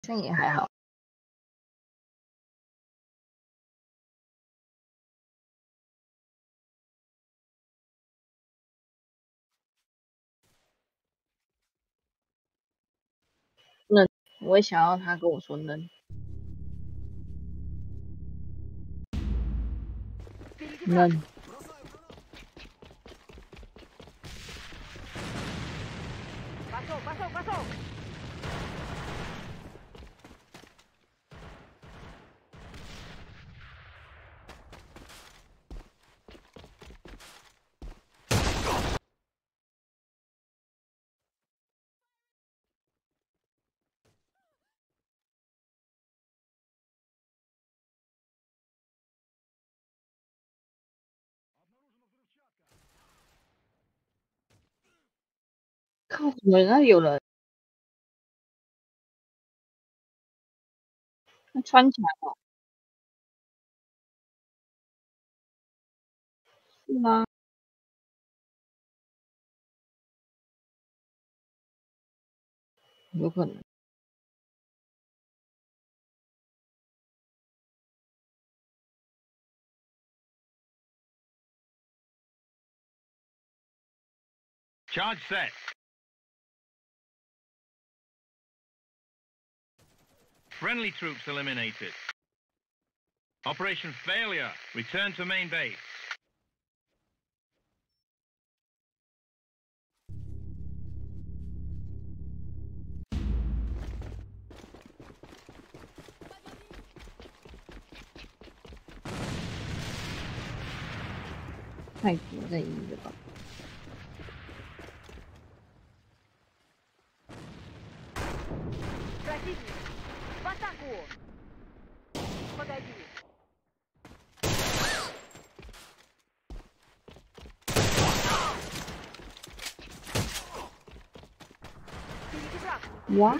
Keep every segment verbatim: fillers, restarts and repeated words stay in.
像也还好。嫩，我也想要他跟我说嫩。嫩。 Пошел, пошел, пошел! 靠，怎么那里有人？那穿起来了？是吗？有可能。 Charge set. Friendly troops eliminated. Operation failure. Return to main base. 太多在赢了吧 Противник! В атаку! Погоди! Впереди враг! 哇！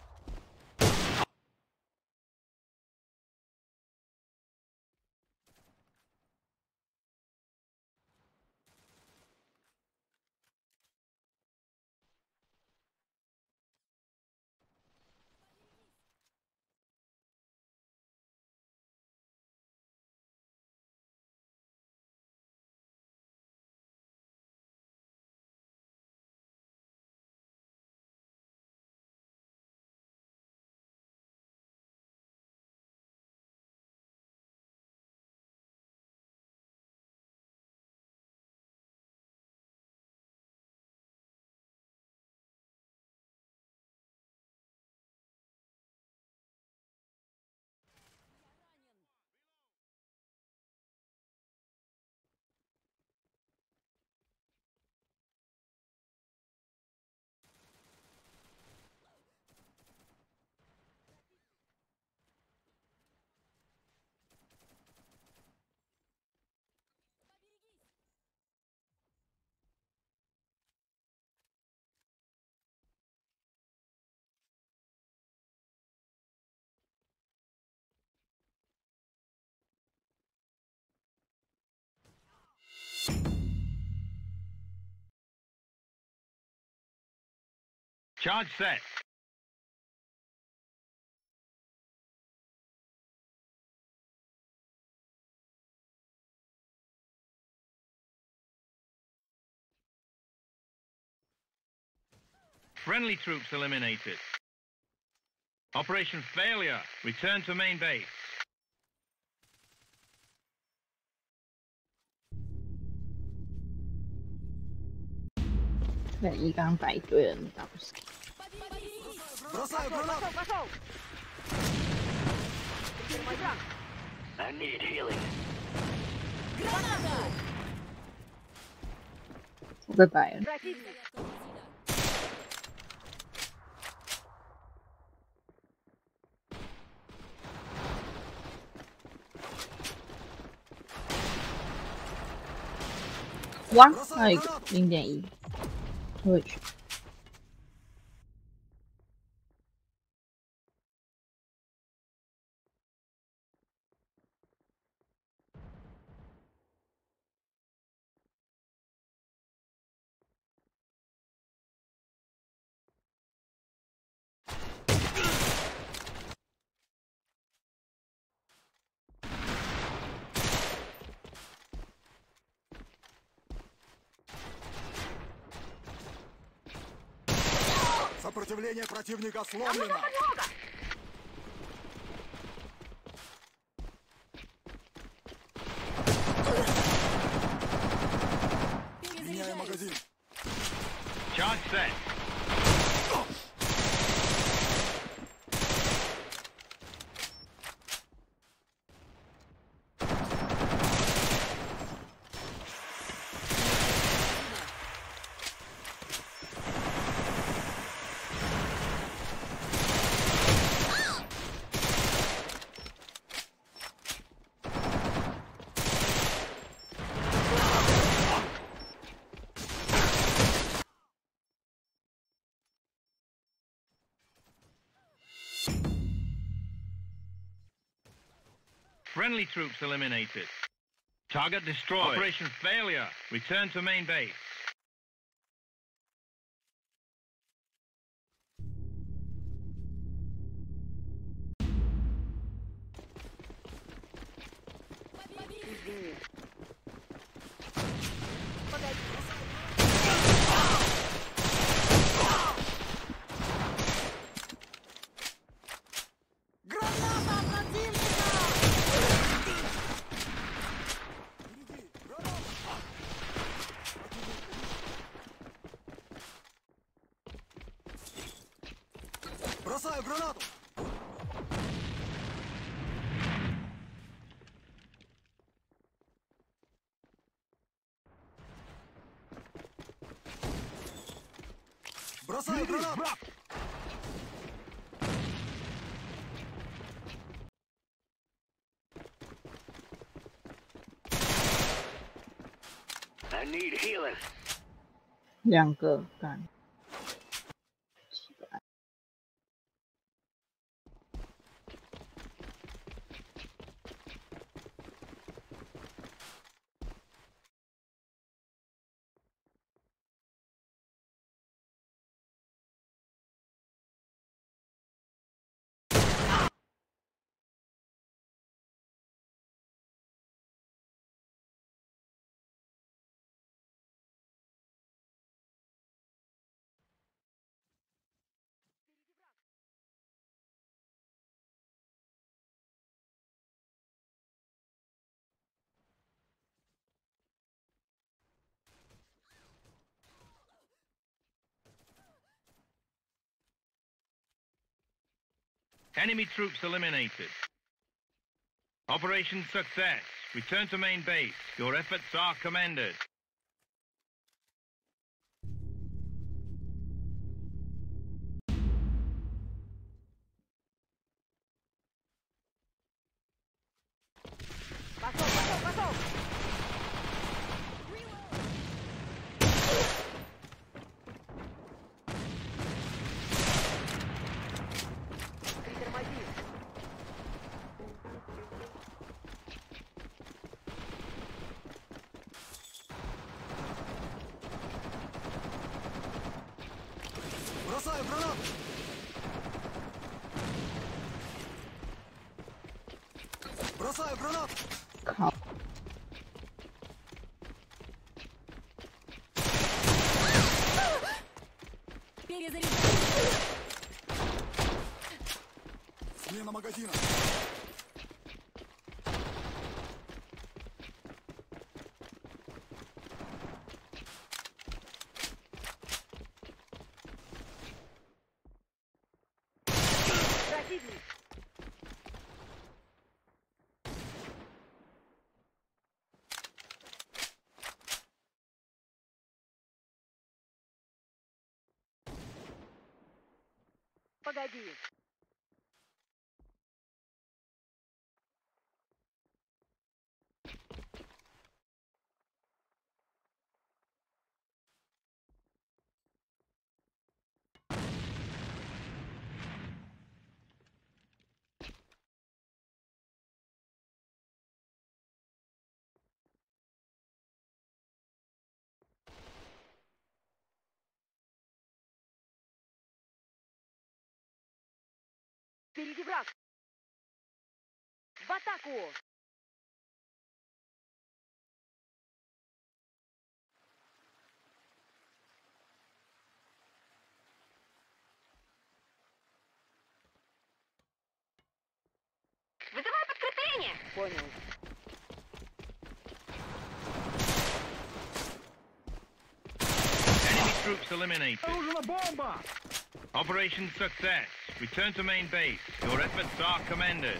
Charge set. Friendly troops eliminated. Operation failure. Return to main base. 对，一刚摆一堆人打不死。 Пошел, пошел, пошел! Впереди враг! I need healing. 我被摆了。 Противник! 哇，还有一个零点一，退回去。 Сопротивление противника Там нужна сломлено. подмога! Меняю магазин. Charge set. Friendly troops eliminated. Target destroyed. Operation failure. Return to main base. Извини. Погоди. Граната противника! Впереди! Граната! Бросаю гранату! Бросаю гранату! I need healing. 两个干。 Enemy troops eliminated. Operation success. Return to main base. Your efforts are commended. Пошел, пошел, пошел! Притормози. Бросаю гранату! Бросаю гранату! 靠！ Смена магазина! Противник! Погоди. Впереди враг! В атаку! Подкрепление! Понял. Enemy troops eliminated. Operation success. Return to main base. Your efforts are commended.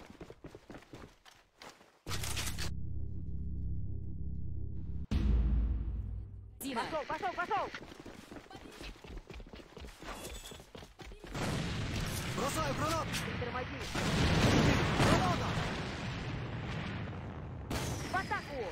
Пошел, пошел, пошел! Бросаю гранату! Тормози! Граната! В атаку!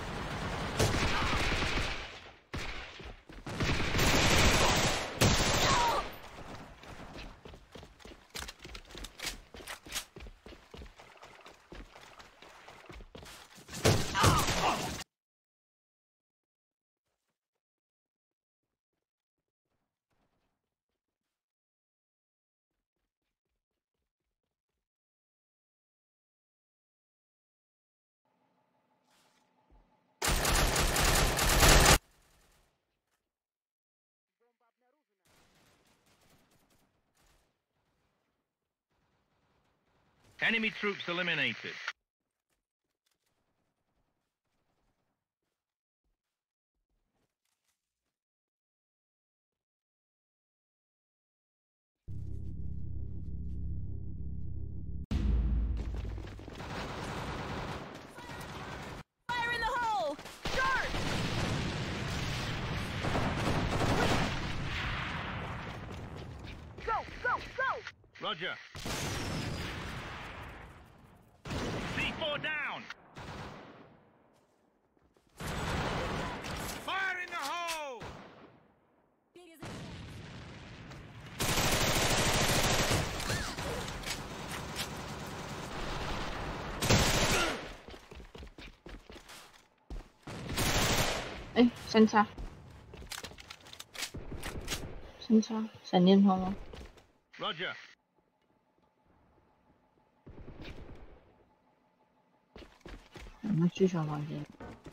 Enemy troops eliminated. Fire in the hole! Charge! Go, go, go! Roger. C four down. Fire in the hole. 哎，三叉，三叉，闪电炮吗？ Roger. 我们去小房间。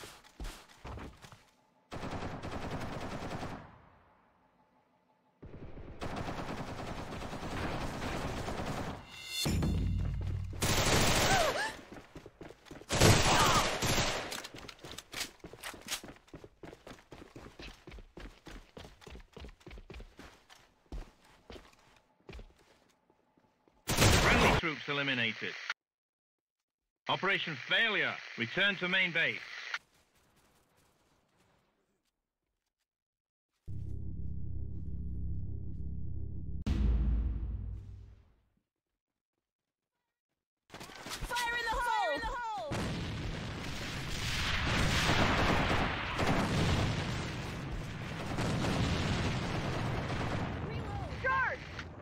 Friendly troops eliminated. Operation failure. Return to main base. Fire in the hole! In the hole! Charge!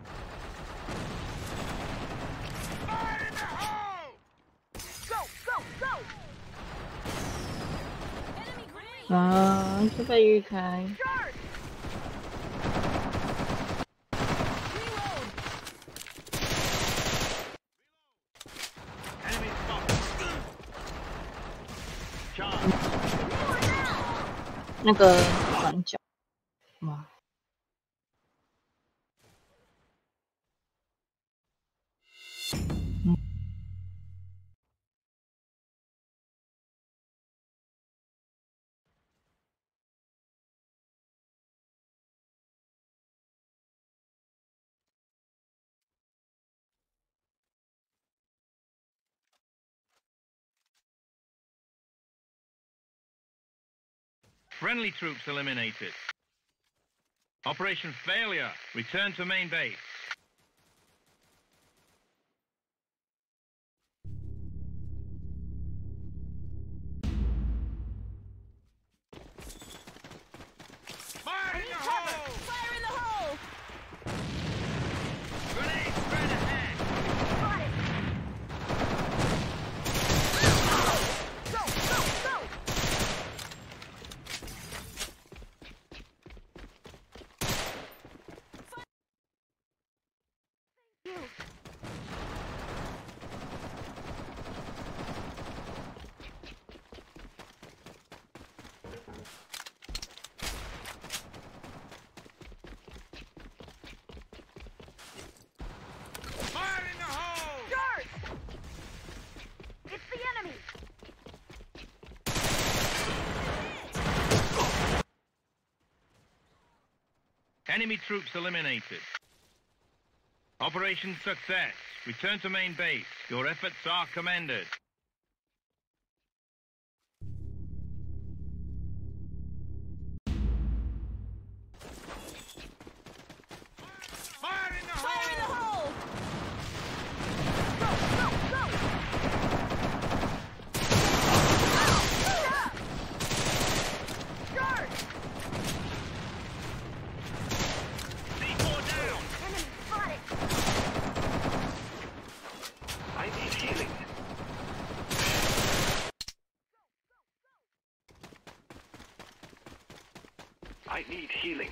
Fire in the hole! Go, go, go! 啊，就被预开。 Charge! Enemy spotted. Charge. 那个转角，哇！ Friendly troops eliminated. Operation failure. Return to main base. Fire in the hole! Fire in the hole! Grenade spread ahead! Got it! Go, go, go! Enemy troops eliminated. Operation success. Return to main base. Your efforts are commended. Fire in the Fire in the hole! hole! Go, go, go! Charge! C four down. Enemy spotted! I need healing. I need healing.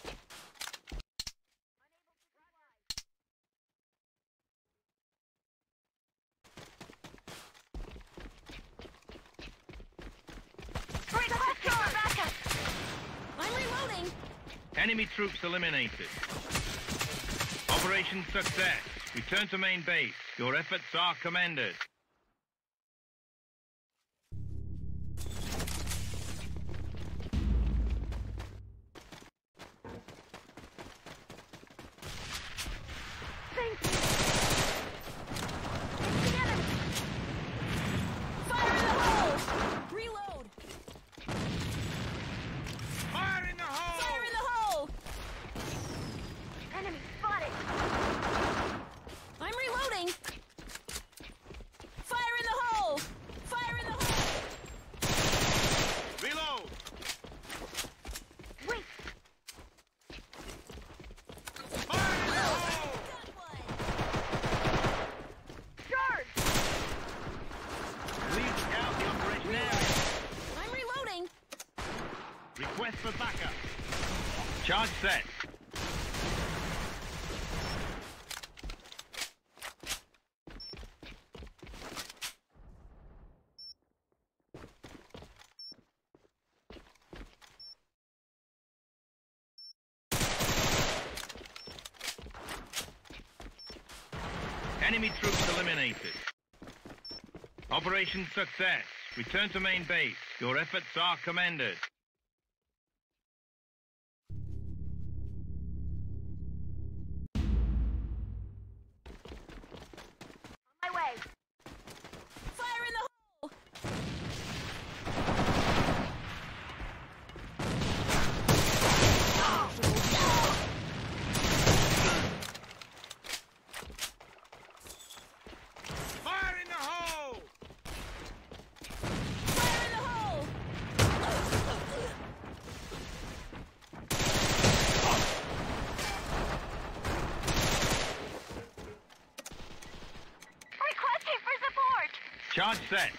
Request your backup! I'm reloading! Enemy troops eliminated. Operation success. Return to main base. Your efforts are commended. Thank you! Together! Fire in the hole! Reload! Fire in the hole! Fire in the hole! Enemy spotted! I'm reloading! Fire in the hole! Fire in the hole! Reload! Wait! Fire in the hole! Got one! Charge! Please scout the operation area. I'm reloading! Request for backup. Charge set. Enemy troops eliminated. Operation success. Return to main base. Your efforts are commended. My way! Fire in the hole! Fire in the hole! Fire in the hole! Requesting for support! Charge set.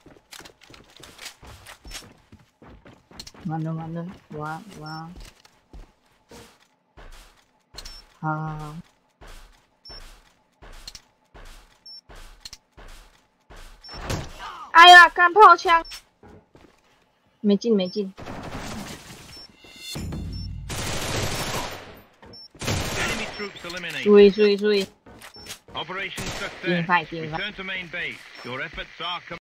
Mana mana. Wah wah. Ha. 哎呀，干炮枪！没进没进。 Enemy troops eliminated. 注意注意注意！ Operation success. Team fight, team fight. Return to main base. Your efforts are commended.